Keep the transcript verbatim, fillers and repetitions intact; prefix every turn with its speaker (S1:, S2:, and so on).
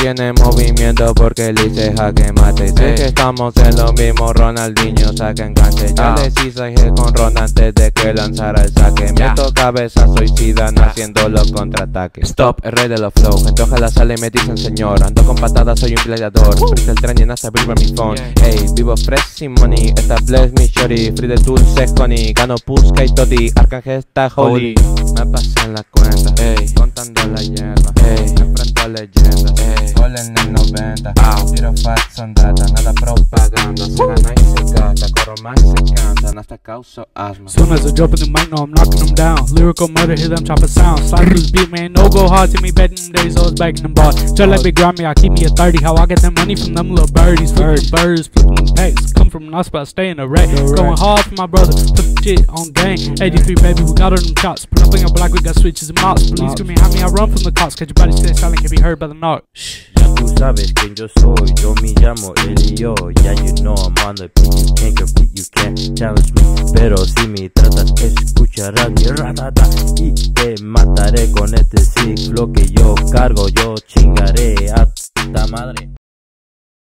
S1: tiene movimiento porque le hice jaque mate. Sé que estamos en lo mismo, Ronaldinho saca enganche. Ya les hice hit con Ron antes de que lanzara el saque. Meto cabeza, soy Zidane haciendo los contraataques. Stop, el rey de los flow, gente ojalá sale y me dicen señor. Ando con patadas, soy un gladiador. Freestyle trending hasta vibra mi phone. Ey, vivo fresh sin money, esta bless mi shorty. Free de dulce honey, gano pusca y toddy. Arcángel está holy. Me pasé en la cuenta, ey, contando la hierba, ey, me enfrento a leyendas, ey, gol en el noventa, ah, tiro facts son data, nada propaganda. Se gana y se gasta, corro más y se cantan, hasta causo asma.
S2: Soon as I drop in the mic, no, I'm knocking them down. Lyrical murder, hear them chopper sound. Slide through the beat, man, no go hard to me. Back in them days, I was back in them bars. Just like Big Grammy, I keep me at thirty. How I get that money from them little birdies, flipping birds, flipping them packs. Come from an spot, stay in the rack. Going hard for my brother, put the shit on gang. eighty-three, baby, we got all them chops. Put up on your block, we got switches and mops. Please scream me, how me, I run from the cops. Catch your body stay silent, can be heard by the knock. Shh.
S3: Tú sabes quién yo soy, yo me llamo él y yo. Yeah, you know I'm on the beat, you can't compete, you can't challenge me. Pero si me tratas, escucharás mi ratata y te mataré con este sick flow que yo cargo. Yo chingaré a tu madre.